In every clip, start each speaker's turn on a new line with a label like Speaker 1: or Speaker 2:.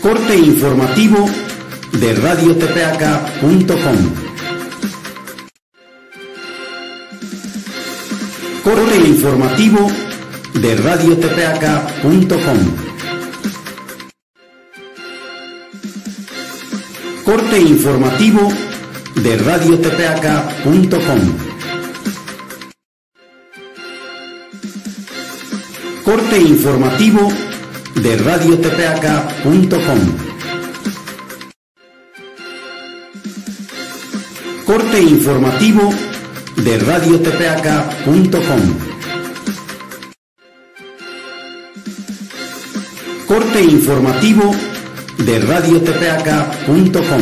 Speaker 1: Corte informativo de radiotepeaca.com. Corte informativo de radiotepeaca.com. Corte informativo de radiotepeaca.com. Corte informativo de radiotepeaca.com. Corte informativo de radiotepeaca.com. Corte informativo de radiotepeaca.com.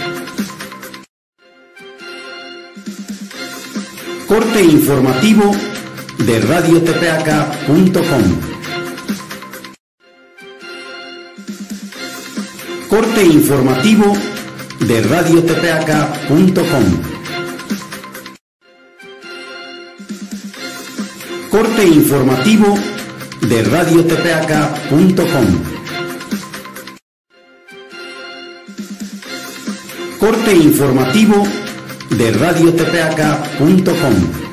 Speaker 1: Corte informativo de radiotepeaca.com. Corte informativo de radiotepeaca.com. Corte informativo de radiotepeaca.com. Corte informativo de radiotepeaca.com.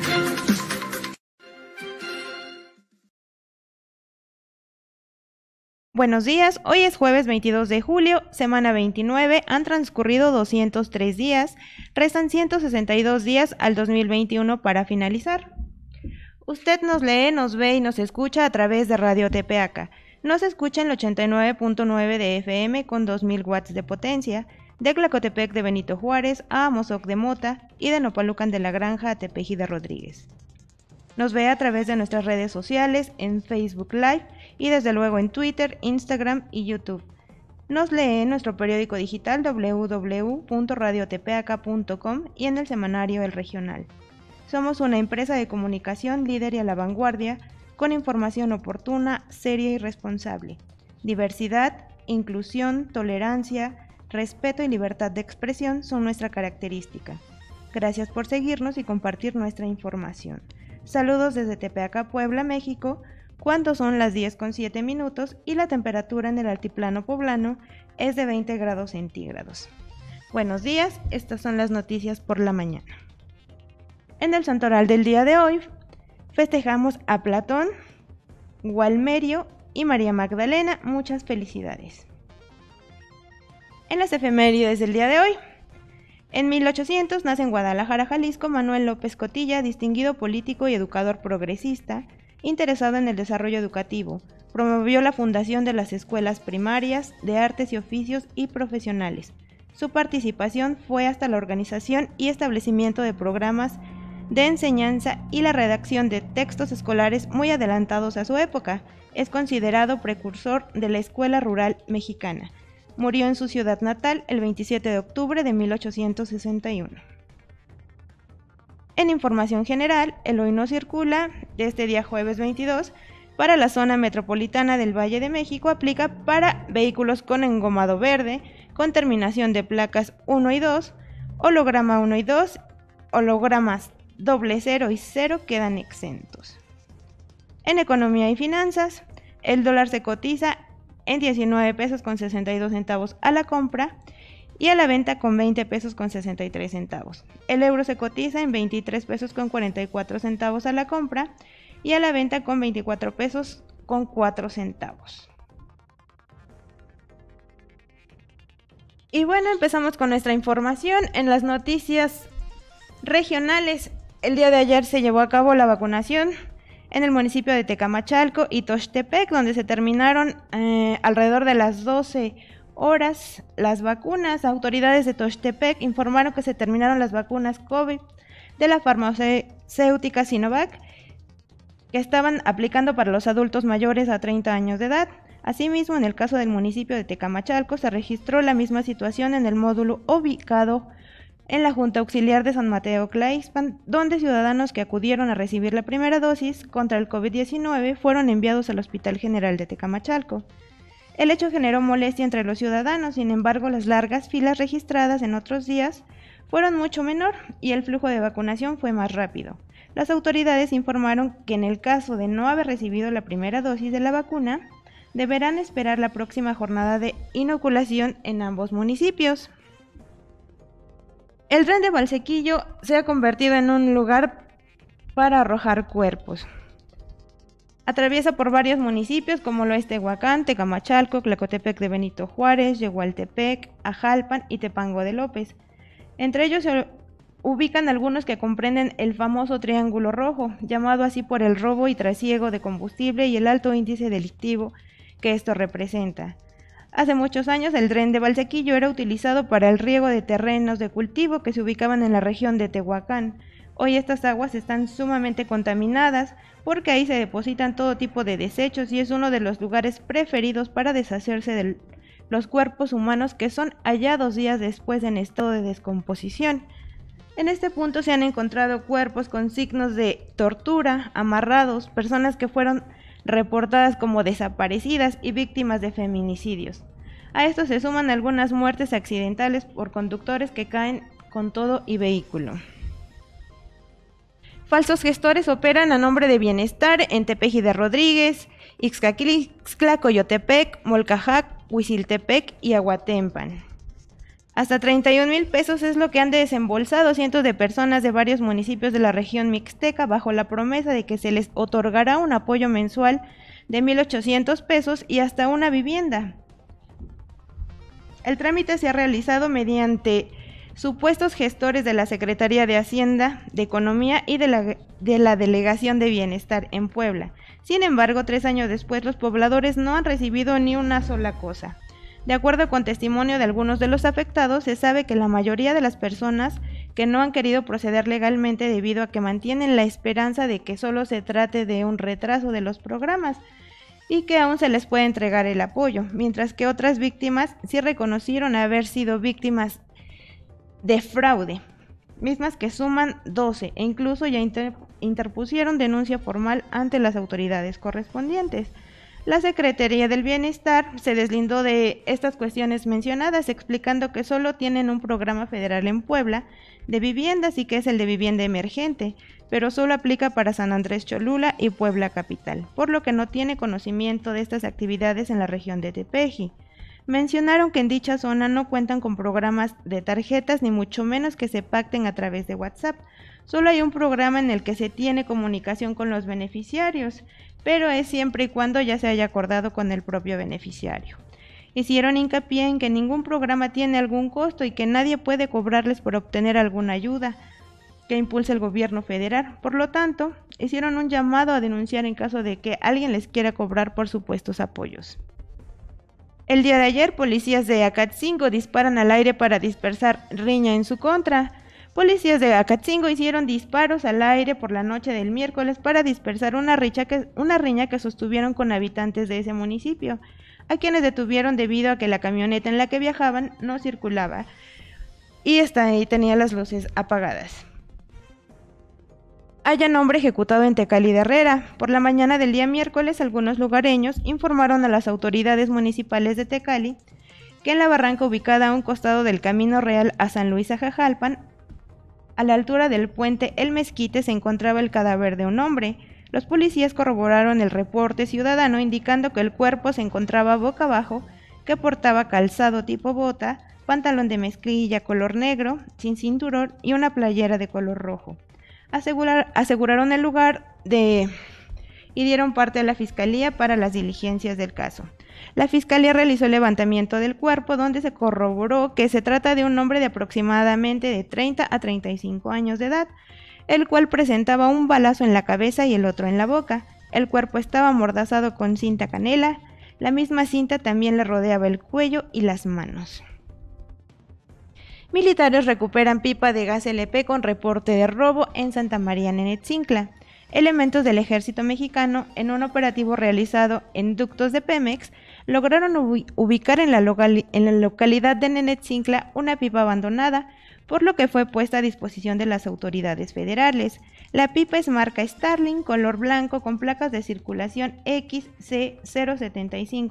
Speaker 2: Buenos días, hoy es jueves 22 de julio, semana 29, han transcurrido 203 días, restan 162 días al 2021 para finalizar. Usted nos lee, nos ve y nos escucha a través de Radio Tepeaca. Nos escucha en el 89.9 de FM con 2000 watts de potencia, de Tlacotepec de Benito Juárez a Amozoc de Mota y de Nopalucan de la Granja a Tepeji de Rodríguez. Nos ve a través de nuestras redes sociales, en Facebook Live y desde luego en Twitter, Instagram y YouTube. Nos lee en nuestro periódico digital www.radiotepeaca.com y en el semanario El Regional. Somos una empresa de comunicación líder y a la vanguardia, con información oportuna, seria y responsable. Diversidad, inclusión, tolerancia, respeto y libertad de expresión son nuestra característica. Gracias por seguirnos y compartir nuestra información. Saludos desde Tepeaca, Puebla, México, cuando son las 10:07 y la temperatura en el altiplano poblano es de 20 grados centígrados. Buenos días, estas son las noticias por la mañana. En el santoral del día de hoy, festejamos a Platón, Gualmerio y María Magdalena, muchas felicidades. En las efemérides del día de hoy, en 1800 nace en Guadalajara, Jalisco, Manuel López Cotilla, distinguido político y educador progresista, interesado en el desarrollo educativo. Promovió la fundación de las escuelas primarias, de artes y oficios y profesionales. Su participación fue hasta la organización y establecimiento de programas de enseñanza y la redacción de textos escolares muy adelantados a su época. Es considerado precursor de la escuela rural mexicana. Murió en su ciudad natal el 27 de octubre de 1861. En información general, el hoy no circula de este día jueves 22 para la zona metropolitana del Valle de México aplica para vehículos con engomado verde, con terminación de placas 1 y 2, holograma 1 y 2, hologramas 00 y 0 quedan exentos. En economía y finanzas, el dólar se cotiza en 19 pesos con 62 centavos a la compra y a la venta con 20 pesos con 63 centavos. El euro se cotiza en 23 pesos con 44 centavos a la compra y a la venta con 24 pesos con 4 centavos. Y bueno, empezamos con nuestra información en las noticias regionales. El día de ayer se llevó a cabo la vacunación en el municipio de Tecamachalco y Tuxtepec, donde se terminaron alrededor de las 12 horas las vacunas. Autoridades de Tuxtepec informaron que se terminaron las vacunas COVID de la farmacéutica Sinovac, que estaban aplicando para los adultos mayores a 30 años de edad. Asimismo, en el caso del municipio de Tecamachalco, se registró la misma situación en el módulo ubicado en la Junta Auxiliar de San Mateo Tlaixpan, donde ciudadanos que acudieron a recibir la primera dosis contra el COVID-19 fueron enviados al Hospital General de Tecamachalco. El hecho generó molestia entre los ciudadanos, sin embargo, las largas filas registradas en otros días fueron mucho menor y el flujo de vacunación fue más rápido. Las autoridades informaron que en el caso de no haber recibido la primera dosis de la vacuna, deberán esperar la próxima jornada de inoculación en ambos municipios. El tren de Valsequillo se ha convertido en un lugar para arrojar cuerpos. Atraviesa por varios municipios como lo es Tehuacán, Tecamachalco, Tlacotepec de Benito Juárez, Yehualtepec, Ajalpan y Tepango de López. Entre ellos se ubican algunos que comprenden el famoso Triángulo Rojo, llamado así por el robo y trasiego de combustible y el alto índice delictivo que esto representa. Hace muchos años el tren de Valsequillo era utilizado para el riego de terrenos de cultivo que se ubicaban en la región de Tehuacán. Hoy estas aguas están sumamente contaminadas porque ahí se depositan todo tipo de desechos y es uno de los lugares preferidos para deshacerse de los cuerpos humanos que son hallados días después en estado de descomposición. En este punto se han encontrado cuerpos con signos de tortura, amarrados, personas que fueron reportadas como desaparecidas y víctimas de feminicidios. A esto se suman algunas muertes accidentales por conductores que caen con todo y vehículo. Falsos gestores operan a nombre de Bienestar en Tepeji de Rodríguez, Ixcaquilixtla, Coyotepec, Molcajac, Huiziltepec y Aguatempan. Hasta 31,000 pesos es lo que han desembolsado cientos de personas de varios municipios de la región mixteca bajo la promesa de que se les otorgará un apoyo mensual de 1,800 pesos y hasta una vivienda. El trámite se ha realizado mediante supuestos gestores de la Secretaría de Hacienda, de Economía y de la Delegación de Bienestar en Puebla. Sin embargo, 3 años después, los pobladores no han recibido ni una sola cosa. De acuerdo con testimonio de algunos de los afectados, se sabe que la mayoría de las personas que no han querido proceder legalmente debido a que mantienen la esperanza de que solo se trate de un retraso de los programas y que aún se les puede entregar el apoyo, mientras que otras víctimas sí reconocieron haber sido víctimas de fraude, mismas que suman 12 e incluso ya interpusieron denuncia formal ante las autoridades correspondientes. La Secretaría del Bienestar se deslindó de estas cuestiones mencionadas, explicando que solo tienen un programa federal en Puebla de viviendas y que es el de vivienda emergente, pero solo aplica para San Andrés Cholula y Puebla capital, por lo que no tiene conocimiento de estas actividades en la región de Tepeji. Mencionaron que en dicha zona no cuentan con programas de tarjetas ni mucho menos que se pacten a través de WhatsApp. Solo hay un programa en el que se tiene comunicación con los beneficiarios, pero es siempre y cuando ya se haya acordado con el propio beneficiario. Hicieron hincapié en que ningún programa tiene algún costo y que nadie puede cobrarles por obtener alguna ayuda que impulse el gobierno federal. Por lo tanto, hicieron un llamado a denunciar en caso de que alguien les quiera cobrar por supuestos apoyos. El día de ayer, policías de Acatzingo disparan al aire para dispersar riña en su contra. Policías de Acatzingo hicieron disparos al aire por la noche del miércoles para dispersar una riña que sostuvieron con habitantes de ese municipio, a quienes detuvieron debido a que la camioneta en la que viajaban no circulaba y tenía las luces apagadas. Hayan hombre ejecutado en Tecali de Herrera. Por la mañana del día miércoles, algunos lugareños informaron a las autoridades municipales de Tecali que en la barranca ubicada a un costado del Camino Real a San Luis Ajajalpan, a la altura del puente El Mezquite, se encontraba el cadáver de un hombre. Los policías corroboraron el reporte ciudadano indicando que el cuerpo se encontraba boca abajo, que portaba calzado tipo bota, pantalón de mezclilla color negro, sin cinturón y una playera de color rojo. Aseguraron el lugar y dieron parte a la Fiscalía para las diligencias del caso. La Fiscalía realizó el levantamiento del cuerpo, donde se corroboró que se trata de un hombre de aproximadamente de 30 a 35 años de edad, el cual presentaba un balazo en la cabeza y el otro en la boca. El cuerpo estaba amordazado con cinta canela, la misma cinta también le rodeaba el cuello y las manos. Militares recuperan pipa de gas LP con reporte de robo en Santa María Nenetzintla. Elementos del ejército mexicano, en un operativo realizado en ductos de Pemex, lograron ubicar en la localidad de Nenetzintla una pipa abandonada, por lo que fue puesta a disposición de las autoridades federales. La pipa es marca Starling, color blanco, con placas de circulación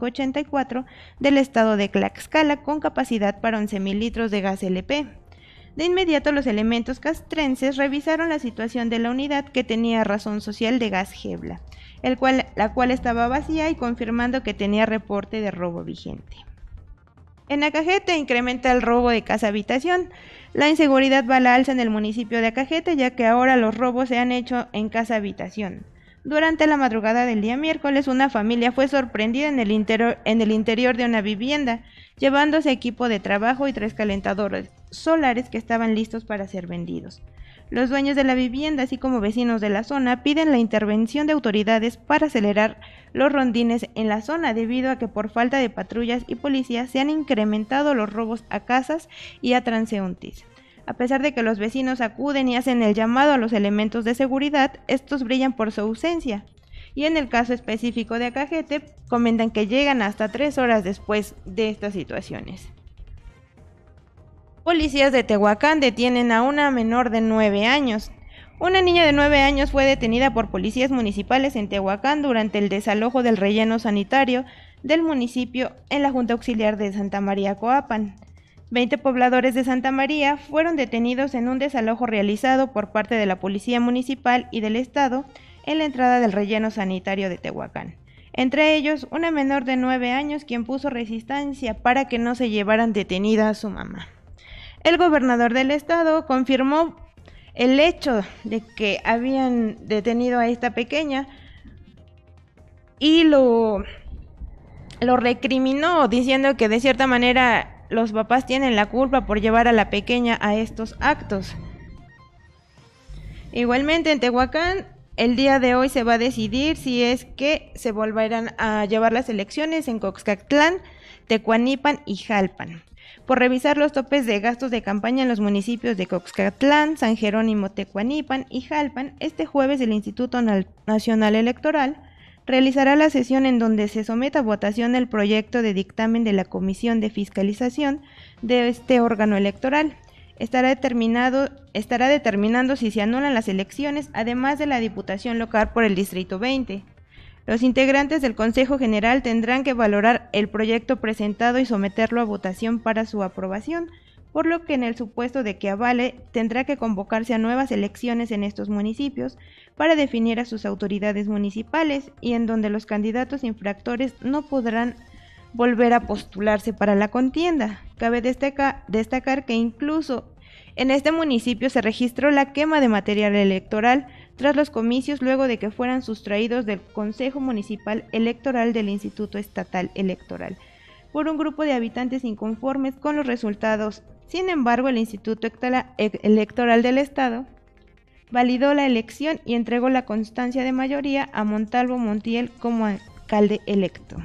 Speaker 2: XC07584 del estado de Tlaxcala, con capacidad para 11,000 litros de gas LP. De inmediato los elementos castrenses revisaron la situación de la unidad, que tenía razón social de gas Gebla, la cual estaba vacía, y confirmando que tenía reporte de robo vigente. En Acajete incrementa el robo de casa-habitación. La inseguridad va a la alza en el municipio de Acajete, ya que ahora los robos se han hecho en casa-habitación. Durante la madrugada del día miércoles, una familia fue sorprendida en el interior de una vivienda, llevándose equipo de trabajo y 3 calentadores solares que estaban listos para ser vendidos. Los dueños de la vivienda, así como vecinos de la zona, piden la intervención de autoridades para acelerar los rondines en la zona, debido a que por falta de patrullas y policías se han incrementado los robos a casas y a transeúntes. A pesar de que los vecinos acuden y hacen el llamado a los elementos de seguridad, estos brillan por su ausencia. Y en el caso específico de Acajete, comentan que llegan hasta 3 horas después de estas situaciones. Policías de Tehuacán detienen a una menor de 9 años. Una niña de 9 años fue detenida por policías municipales en Tehuacán durante el desalojo del relleno sanitario del municipio en la Junta Auxiliar de Santa María Coapan. 20 pobladores de Santa María fueron detenidos en un desalojo realizado por parte de la Policía Municipal y del Estado en la entrada del relleno sanitario de Tehuacán. Entre ellos, una menor de 9 años, quien puso resistencia para que no se llevaran detenida a su mamá. El gobernador del estado confirmó el hecho de que habían detenido a esta pequeña y lo recriminó, diciendo que de cierta manera los papás tienen la culpa por llevar a la pequeña a estos actos. Igualmente en Tehuacán, el día de hoy se va a decidir si es que se volverán a llevar las elecciones en Coxcatlán, Tecuanipan y Jalpan. Por revisar los topes de gastos de campaña en los municipios de Coxcatlán, San Jerónimo, Tecuanipan y Jalpan, este jueves el Instituto Nacional Electoral realizará la sesión en donde se someta a votación el proyecto de dictamen de la Comisión de Fiscalización de este órgano electoral. Estará determinando si se anulan las elecciones, además de la diputación local por el Distrito 20. Los integrantes del Consejo General tendrán que valorar el proyecto presentado y someterlo a votación para su aprobación, por lo que en el supuesto de que avale, tendrá que convocarse a nuevas elecciones en estos municipios para definir a sus autoridades municipales, y en donde los candidatos infractores no podrán volver a postularse para la contienda. Cabe destacar que incluso en este municipio se registró la quema de material electoral tras los comicios, luego de que fueran sustraídos del Consejo Municipal Electoral del Instituto Estatal Electoral por un grupo de habitantes inconformes con los resultados. Sin embargo, el Instituto Electoral del Estado validó la elección y entregó la constancia de mayoría a Montalvo Montiel como alcalde electo.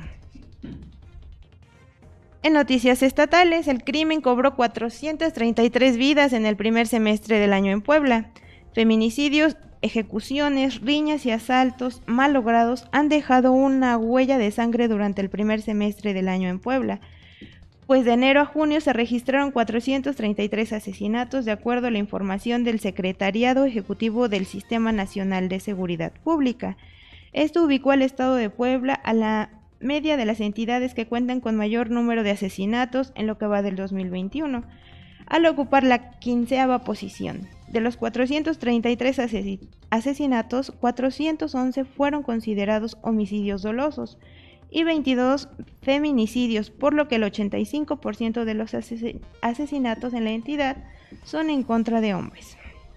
Speaker 2: En noticias estatales, el crimen cobró 433 vidas en el primer semestre del año en Puebla. Feminicidios, ejecuciones, riñas y asaltos mal logrados han dejado una huella de sangre durante el primer semestre del año en Puebla, pues de enero a junio se registraron 433 asesinatos, de acuerdo a la información del Secretariado Ejecutivo del Sistema Nacional de Seguridad Pública. Esto ubicó al estado de Puebla a la media de las entidades que cuentan con mayor número de asesinatos en lo que va del 2021, al ocupar la 15ª posición. De los 433 asesinatos, 411 fueron considerados homicidios dolosos y 22 feminicidios, por lo que el 85% de los asesinatos en la entidad son en contra de hombres.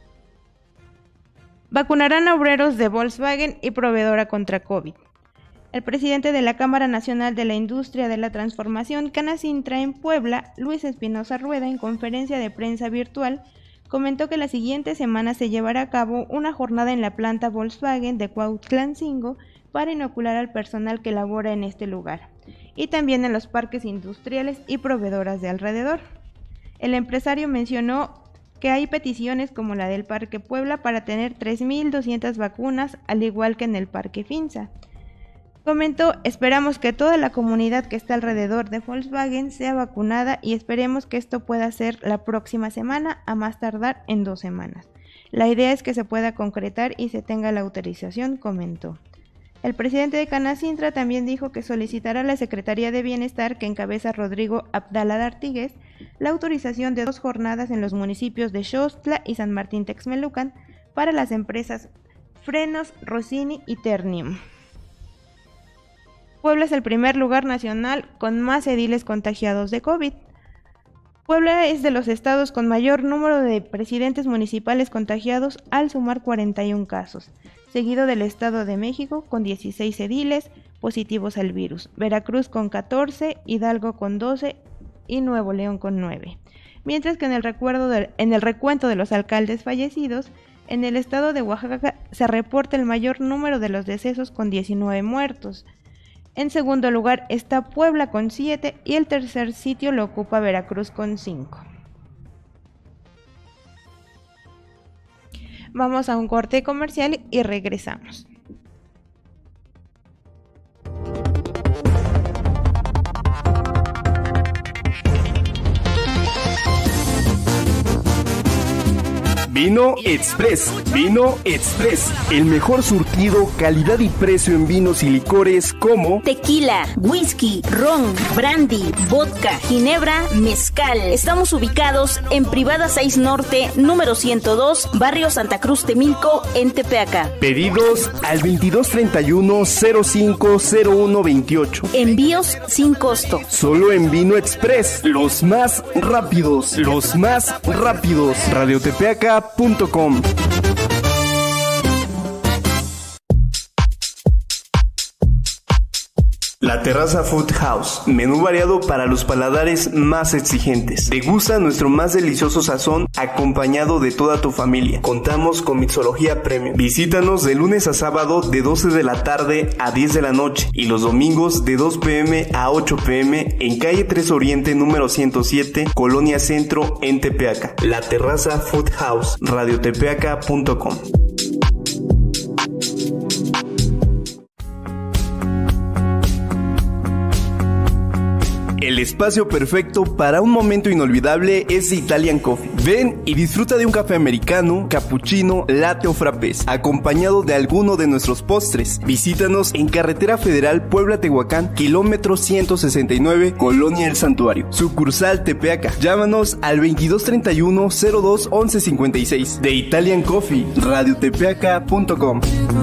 Speaker 2: Vacunarán a obreros de Volkswagen y proveedora contra COVID. El presidente de la Cámara Nacional de la Industria de la Transformación, Canacintra, en Puebla, Luis Espinosa Rueda, en conferencia de prensa virtual, comentó que la siguiente semana se llevará a cabo una jornada en la planta Volkswagen de Cuautlancingo para inocular al personal que labora en este lugar, y también en los parques industriales y proveedoras de alrededor. El empresario mencionó que hay peticiones como la del Parque Puebla para tener 3.200 vacunas, al igual que en el Parque Finza. Comentó: esperamos que toda la comunidad que está alrededor de Volkswagen sea vacunada y esperemos que esto pueda ser la próxima semana, a más tardar en 2 semanas. La idea es que se pueda concretar y se tenga la autorización, comentó. El presidente de Canacintra también dijo que solicitará a la Secretaría de Bienestar, que encabeza Rodrigo Abdala Artigues, la autorización de 2 jornadas en los municipios de Xostla y San Martín Texmelucan para las empresas Frenos, Rossini y Ternium. Puebla es el primer lugar nacional con más ediles contagiados de COVID. Puebla es de los estados con mayor número de presidentes municipales contagiados al sumar 41 casos, seguido del Estado de México con 16 ediles positivos al virus, Veracruz con 14, Hidalgo con 12 y Nuevo León con 9. Mientras que en el recuento de los alcaldes fallecidos, en el estado de Oaxaca se reporta el mayor número de los decesos con 19 muertos. En segundo lugar está Puebla con 7 y el tercer sitio lo ocupa Veracruz con 5. Vamos a un corte comercial y regresamos.
Speaker 3: Vino Express, Vino Express, el mejor surtido, calidad y precio en vinos y licores como
Speaker 4: tequila, whisky, ron, brandy, vodka, ginebra, mezcal. Estamos ubicados en Privada 6 Norte, número 102, barrio Santa Cruz Temilco, en Tepeaca.
Speaker 3: Pedidos al 2231-050128.
Speaker 4: Envíos sin costo.
Speaker 3: Solo en Vino Express, los más rápidos, los más rápidos. Radiotepeaca.com. La Terraza Food House, menú variado para los paladares más exigentes. Degusta nuestro más delicioso sazón acompañado de toda tu familia. Contamos con mixología premium. Visítanos de lunes a sábado de 12 de la tarde a 10 de la noche y los domingos de 2 p.m. a 8 p.m. en calle 3 Oriente número 107, Colonia Centro, en Tepeaca. La Terraza Food House, radiotepeaca.com. El espacio perfecto para un momento inolvidable es Italian Coffee. Ven y disfruta de un café americano, cappuccino, latte o frappés, acompañado de alguno de nuestros postres. Visítanos en Carretera Federal Puebla-Tehuacán, kilómetro 169, Colonia El Santuario. Sucursal Tepeaca. Llámanos al 2231-02-1156. De Italian Coffee, radiotepeaca.com.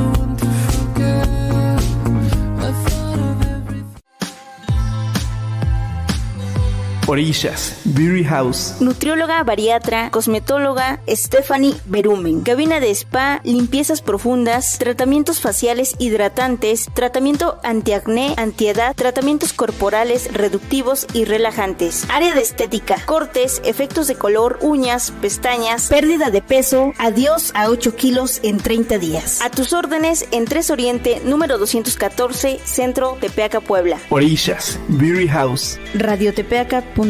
Speaker 3: Orillas, Beauty House.
Speaker 4: Nutrióloga bariatra, cosmetóloga Stephanie Berumen. Cabina de spa, limpiezas profundas, tratamientos faciales hidratantes, tratamiento antiacné, antiedad, tratamientos corporales reductivos y relajantes. Área de estética, cortes, efectos de color, uñas, pestañas, pérdida de peso, adiós a 8 kilos en 30 días. A tus órdenes en 3 Oriente, número 214, Centro, Tepeaca, Puebla.
Speaker 3: Orillas, Beauty House.
Speaker 4: Radiotepeaca.com.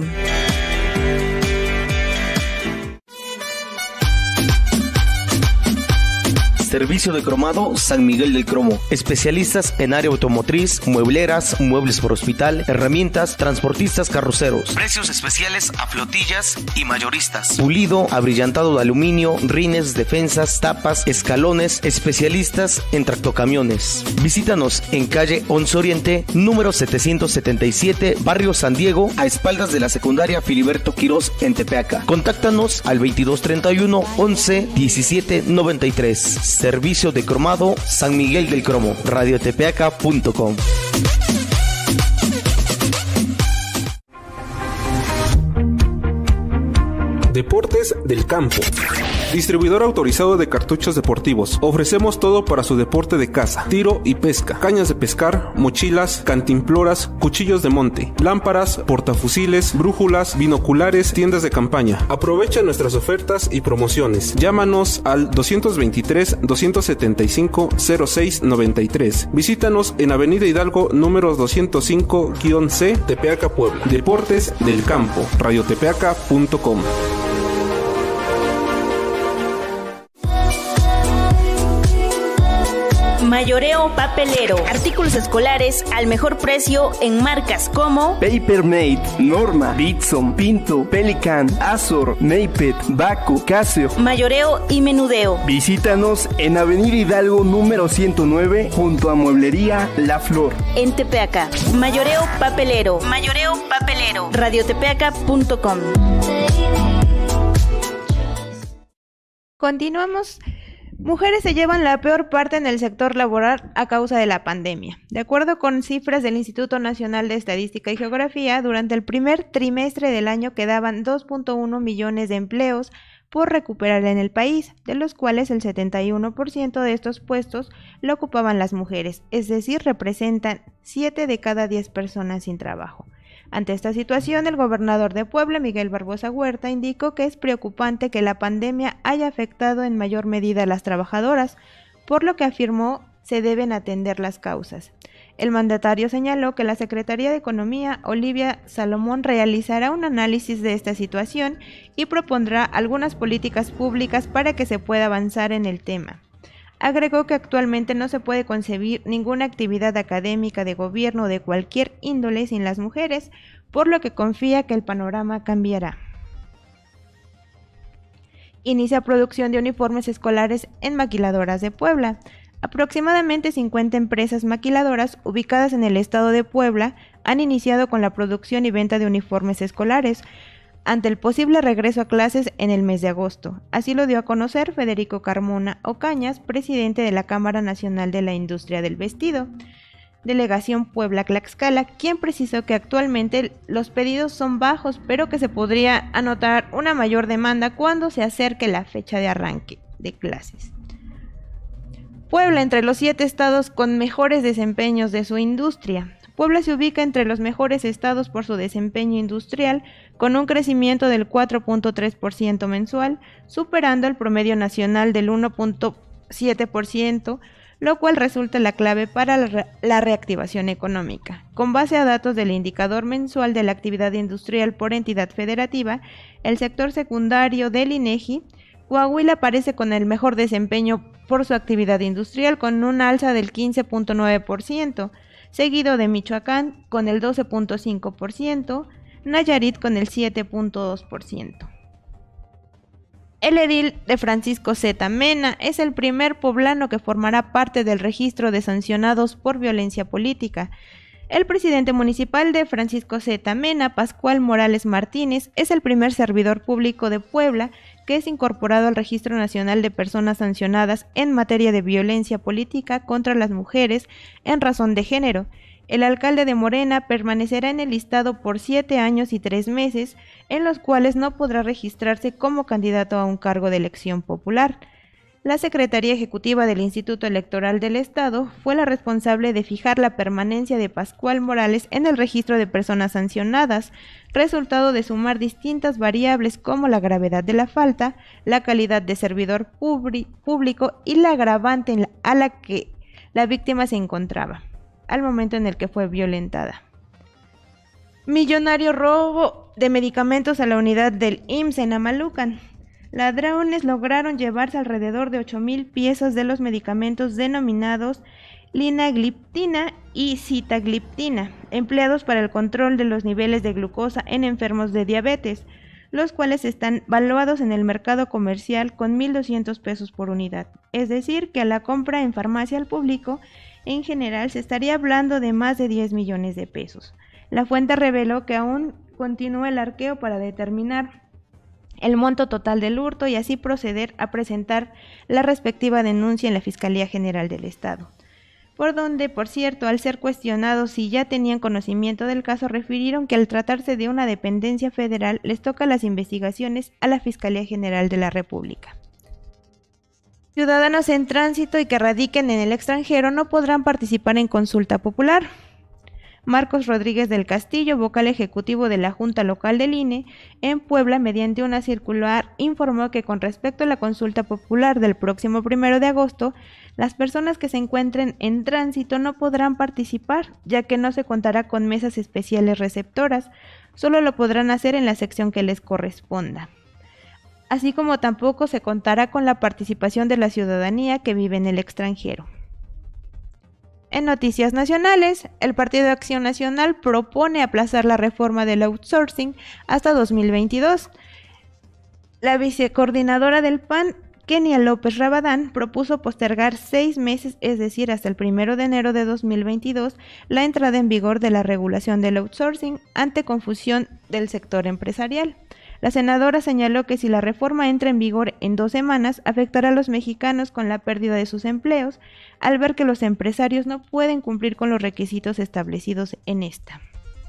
Speaker 5: Servicio de cromado San Miguel del Cromo. Especialistas en área automotriz, muebleras, muebles por hospital, herramientas, transportistas carroceros. Precios especiales a flotillas y mayoristas. Pulido, abrillantado de aluminio, rines, defensas, tapas, escalones. Especialistas en tractocamiones. Visítanos en calle 11 Oriente, número 777, barrio San Diego, a espaldas de la secundaria Filiberto Quirós en Tepeaca. Contáctanos al 2231 11 17 93. Servicio de cromado San Miguel del Cromo, radiotepeaca.com.
Speaker 6: Deportes del Campo. Distribuidor autorizado de cartuchos deportivos. Ofrecemos todo para su deporte de caza, tiro y pesca. Cañas de pescar, mochilas, cantimploras, cuchillos de monte, lámparas, portafusiles, brújulas, binoculares, tiendas de campaña. Aprovecha nuestras ofertas y promociones. Llámanos al 223-275-0693. Visítanos en Avenida Hidalgo número 205-C, Tepeaca, Puebla. Deportes del Campo, radiotepeaca.com.
Speaker 4: Mayoreo papelero. Artículos escolares al mejor precio en marcas como
Speaker 3: Papermate, Norma, Bitson, Pinto, Pelican, Azor, Maped, Baco, Casio.
Speaker 4: Mayoreo y menudeo.
Speaker 3: Visítanos en Avenida Hidalgo número 109 junto a Mueblería La Flor.
Speaker 4: En Tepeaca. Mayoreo papelero. Mayoreo papelero. Radiotepeaca.com.
Speaker 2: Continuamos. Mujeres se llevan la peor parte en el sector laboral a causa de la pandemia. De acuerdo con cifras del Instituto Nacional de Estadística y Geografía, durante el primer trimestre del año quedaban 2.1 millones de empleos por recuperar en el país, de los cuales el 71% de estos puestos lo ocupaban las mujeres, es decir, representan 7 de cada 10 personas sin trabajo. Ante esta situación, el gobernador de Puebla, Miguel Barbosa Huerta, indicó que es preocupante que la pandemia haya afectado en mayor medida a las trabajadoras, por lo que afirmó se deben atender las causas. El mandatario señaló que la Secretaría de Economía, Olivia Salomón, realizará un análisis de esta situación y propondrá algunas políticas públicas para que se pueda avanzar en el tema. Agregó que actualmente no se puede concebir ninguna actividad académica de gobierno de cualquier índole sin las mujeres, por lo que confía que el panorama cambiará. Inicia producción de uniformes escolares en maquiladoras de Puebla. Aproximadamente 50 empresas maquiladoras ubicadas en el estado de Puebla han iniciado con la producción y venta de uniformes escolares, ante el posible regreso a clases en el mes de agosto. Así lo dio a conocer Federico Carmona Ocañas, presidente de la Cámara Nacional de la Industria del Vestido, Delegación Puebla-Tlaxcala, quien precisó que actualmente los pedidos son bajos, pero que se podría anotar una mayor demanda cuando se acerque la fecha de arranque de clases. Puebla entre los 7 estados con mejores desempeños de su industria. Puebla se ubica entre los mejores estados por su desempeño industrial, con un crecimiento del 4.3% mensual, superando el promedio nacional del 1.7%, lo cual resulta la clave para la reactivación económica. Con base a datos del indicador mensual de la actividad industrial por entidad federativa, el sector secundario del INEGI, Coahuila aparece con el mejor desempeño por su actividad industrial, con un alza del 15.9%, seguido de Michoacán con el 12.5%, Nayarit con el 7.2%. El edil de Francisco Z. Mena es el primer poblano que formará parte del registro de sancionados por violencia política. El presidente municipal de Francisco Z. Mena, Pascual Morales Martínez, es el primer servidor público de Puebla que es incorporado al Registro Nacional de Personas Sancionadas en materia de violencia política contra las mujeres en razón de género. El alcalde de Morena permanecerá en el listado por 7 años y 3 meses, en los cuales no podrá registrarse como candidato a un cargo de elección popular. La Secretaría Ejecutiva del Instituto Electoral del Estado fue la responsable de fijar la permanencia de Pascual Morales en el registro de personas sancionadas, resultado de sumar distintas variables como la gravedad de la falta, la calidad de servidor público y la agravante a la que la víctima se encontraba al momento en el que fue violentada. Millonario robo de medicamentos a la unidad del IMSS en Amalucan. Ladrones lograron llevarse alrededor de 8,000 piezas de los medicamentos denominados linagliptina y sitagliptina, empleados para el control de los niveles de glucosa en enfermos de diabetes, los cuales están valuados en el mercado comercial con 1,200 pesos por unidad. Es decir, que a la compra en farmacia al público, en general, se estaría hablando de más de 10 millones de pesos. La fuente reveló que aún continúa el arqueo para determinar el monto total del hurto y así proceder a presentar la respectiva denuncia en la Fiscalía General del Estado. Por donde, por cierto, al ser cuestionados si ya tenían conocimiento del caso, refirieron que al tratarse de una dependencia federal les toca las investigaciones a la Fiscalía General de la República. Ciudadanos en tránsito y que radiquen en el extranjero no podrán participar en consulta popular. Marcos Rodríguez del Castillo, vocal ejecutivo de la Junta Local del INE, en Puebla, mediante una circular, informó que con respecto a la consulta popular del próximo 1 de agosto, las personas que se encuentren en tránsito no podrán participar, ya que no se contará con mesas especiales receptoras, solo lo podrán hacer en la sección que les corresponda. Así como tampoco se contará con la participación de la ciudadanía que vive en el extranjero. En noticias nacionales, el Partido de Acción Nacional propone aplazar la reforma del outsourcing hasta 2022. La vicecoordinadora del PAN, Kenia López Rabadán, propuso postergar 6 meses, es decir, hasta el 1 de enero de 2022, la entrada en vigor de la regulación del outsourcing ante confusión del sector empresarial. La senadora señaló que si la reforma entra en vigor en 2 semanas, afectará a los mexicanos con la pérdida de sus empleos, al ver que los empresarios no pueden cumplir con los requisitos establecidos en esta.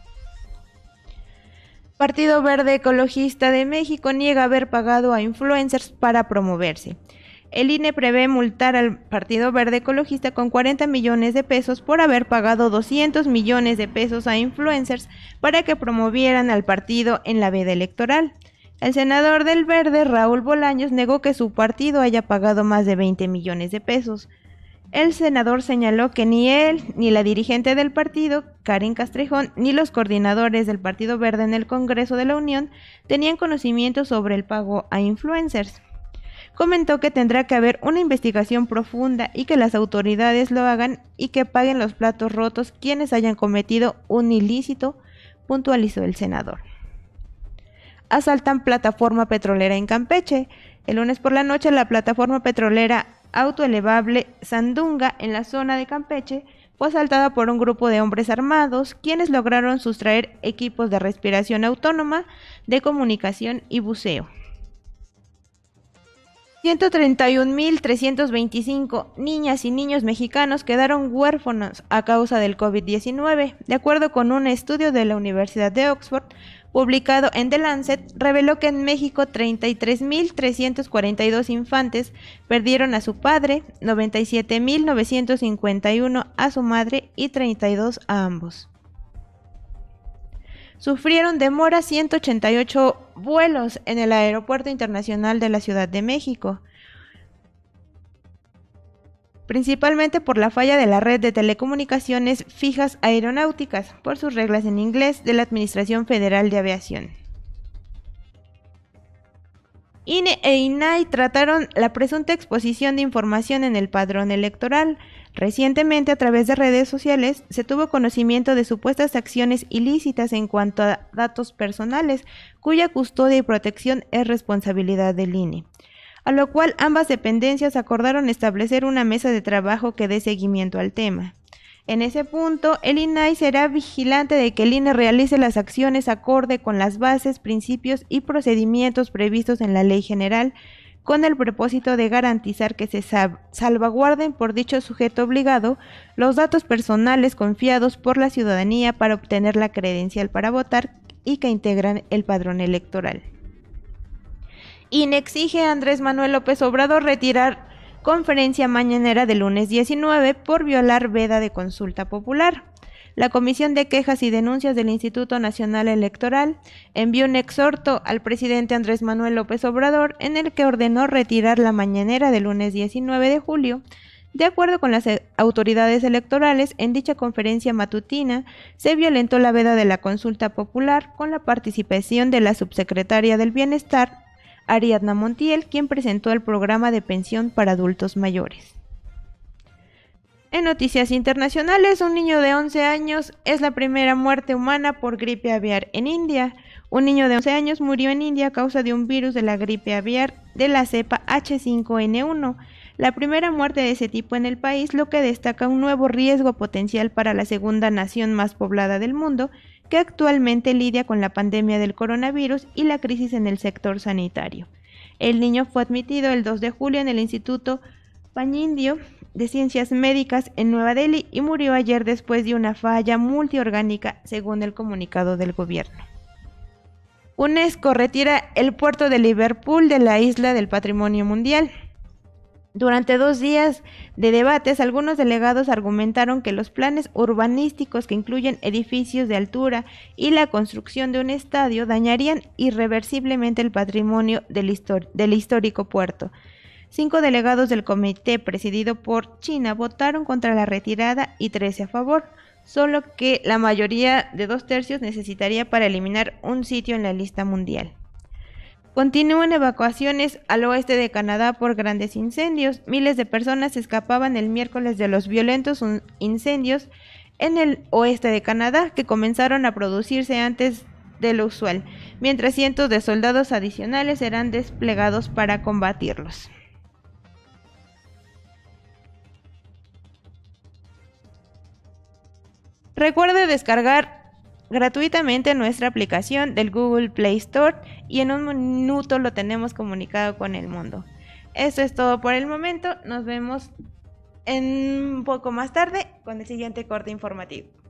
Speaker 2: Partido Verde Ecologista de México niega haber pagado a influencers para promoverse. El INE prevé multar al Partido Verde Ecologista con 40 millones de pesos por haber pagado 200 millones de pesos a influencers para que promovieran al partido en la veda electoral. El senador del Verde, Raúl Bolaños, negó que su partido haya pagado más de 20 millones de pesos. El senador señaló que ni él, ni la dirigente del partido, Karen Castrejón, ni los coordinadores del Partido Verde en el Congreso de la Unión tenían conocimiento sobre el pago a influencers. Comentó que tendrá que haber una investigación profunda y que las autoridades lo hagan y que paguen los platos rotos quienes hayan cometido un ilícito, puntualizó el senador. Asaltan plataforma petrolera en Campeche. El lunes por la noche, la plataforma petrolera autoelevable Sandunga, en la zona de Campeche, fue asaltada por un grupo de hombres armados, quienes lograron sustraer equipos de respiración autónoma, de comunicación y buceo. 131.325 niñas y niños mexicanos quedaron huérfanos a causa del COVID-19. De acuerdo con un estudio de la Universidad de Oxford, publicado en The Lancet, reveló que en México 33.342 infantes perdieron a su padre, 97.951 a su madre y 32 a ambos. Sufrieron demora 188 vuelos en el Aeropuerto Internacional de la Ciudad de México, principalmente por la falla de la red de telecomunicaciones fijas aeronáuticas, por sus reglas en inglés, de la Administración Federal de Aviación. INE e INAI trataron la presunta exposición de información en el padrón electoral. Recientemente, a través de redes sociales, se tuvo conocimiento de supuestas acciones ilícitas en cuanto a datos personales, cuya custodia y protección es responsabilidad del INE. A lo cual ambas dependencias acordaron establecer una mesa de trabajo que dé seguimiento al tema. En ese punto, el INAI será vigilante de que el INE realice las acciones acorde con las bases, principios y procedimientos previstos en la Ley General, con el propósito de garantizar que se salvaguarden por dicho sujeto obligado los datos personales confiados por la ciudadanía para obtener la credencial para votar y que integran el padrón electoral. INE exige a Andrés Manuel López Obrador retirar conferencia mañanera del lunes 19 por violar veda de consulta popular. La Comisión de Quejas y Denuncias del Instituto Nacional Electoral envió un exhorto al presidente Andrés Manuel López Obrador en el que ordenó retirar la mañanera del lunes 19 de julio. De acuerdo con las autoridades electorales, en dicha conferencia matutina se violentó la veda de la consulta popular con la participación de la subsecretaria del Bienestar, Ariadna Montiel, quien presentó el programa de pensión para adultos mayores. En noticias internacionales, un niño de 11 años es la primera muerte humana por gripe aviar en India. Un niño de 11 años murió en India a causa de un virus de la gripe aviar de la cepa H5N1, la primera muerte de ese tipo en el país, lo que destaca un nuevo riesgo potencial para la segunda nación más poblada del mundo, que actualmente lidia con la pandemia del coronavirus y la crisis en el sector sanitario. El niño fue admitido el 2 de julio en el Instituto Pañindio de Ciencias Médicas en Nueva Delhi y murió ayer después de una falla multiorgánica, según el comunicado del gobierno. UNESCO retira el puerto de Liverpool de la isla del Patrimonio Mundial. Durante 2 días de debates, algunos delegados argumentaron que los planes urbanísticos que incluyen edificios de altura y la construcción de un estadio dañarían irreversiblemente el patrimonio del histórico puerto. 5 delegados del comité presidido por China votaron contra la retirada y 13 a favor, solo que la mayoría de 2/3 necesitaría para eliminar un sitio en la lista mundial. Continúan evacuaciones al oeste de Canadá por grandes incendios. Miles de personas escapaban el miércoles de los violentos incendios en el oeste de Canadá, que comenzaron a producirse antes de lo usual, mientras cientos de soldados adicionales serán desplegados para combatirlos. Recuerda descargar gratuitamente nuestra aplicación del Google Play Store y en un minuto lo tenemos comunicado con el mundo. Esto es todo por el momento. Nos vemos un poco más tarde con el siguiente corte informativo.